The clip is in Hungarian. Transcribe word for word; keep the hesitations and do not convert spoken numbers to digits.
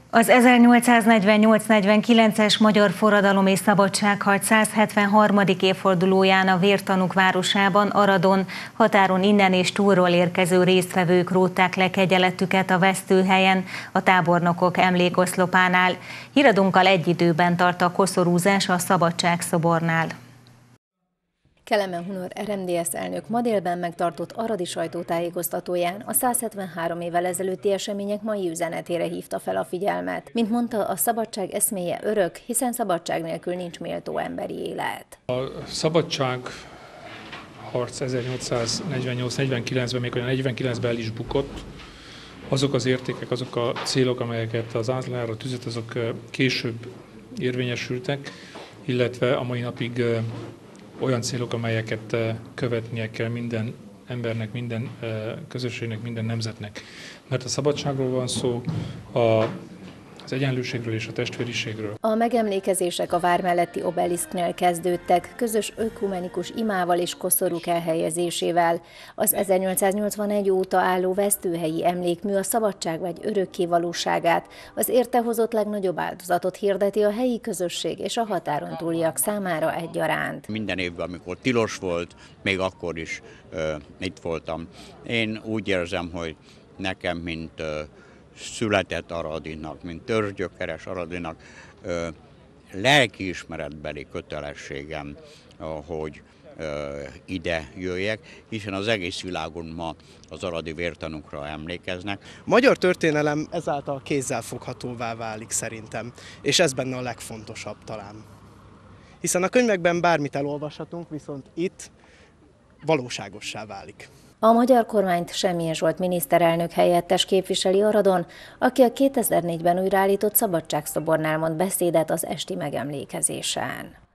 Az ezernyolcszáznegyvennyolc-negyvenkilences magyar forradalom és szabadságharc százhetvenharmadik évfordulóján a vértanúk városában, Aradon, határon innen és túlról érkező résztvevők rótták le kegyeletüket a vesztőhelyen, a tábornokok emlékoszlopánál. Híradónkkal egy időben tart a koszorúzás a Szabadságszobornál. Kelemen Hunor er em dé es elnök ma délben megtartott aradi sajtótájékoztatóján a százhetvenhárom évvel ezelőtti események mai üzenetére hívta fel a figyelmet. Mint mondta, a szabadság eszméje örök, hiszen szabadság nélkül nincs méltó emberi élet. A szabadságharc ezernyolcszáznegyvennyolc-negyvenkilencben, még olyan negyvenkilencben el is bukott. Azok az értékek, azok a célok, amelyeket az ászlajára tűzött, azok később érvényesültek, illetve a mai napig olyan célok, amelyeket követnie kell minden embernek, minden közösségnek, minden nemzetnek. Mert a szabadságról van szó, a az egyenlőségről és a testvériségről. A megemlékezések a vár melletti obeliszknél kezdődtek, közös ökumenikus imával és koszorúk elhelyezésével. Az ezernyolcszáznyolcvanegy óta álló vesztőhelyi emlékmű a szabadságvágy örökké valóságát, az érte hozott legnagyobb áldozatot hirdeti a helyi közösség és a határon túliak számára egyaránt. Minden évben, amikor tilos volt, még akkor is uh, itt voltam. Én úgy érzem, hogy nekem, mint uh, született aradinak, mint törzsgyökeres aradinak, lelkiismeretbeli kötelességem, hogy ide jöjjek, hiszen az egész világon ma az aradi vértanúkra emlékeznek. A magyar történelem ezáltal kézzelfoghatóvá válik szerintem, és ez benne a legfontosabb talán. Hiszen a könyvekben bármit elolvashatunk, viszont itt valóságossá válik. A magyar kormányt Semjén Zsolt miniszterelnök helyettes képviseli Aradon, aki a kétezer-négyben újraállított Szabadságszobornál mond beszédet az esti megemlékezésen.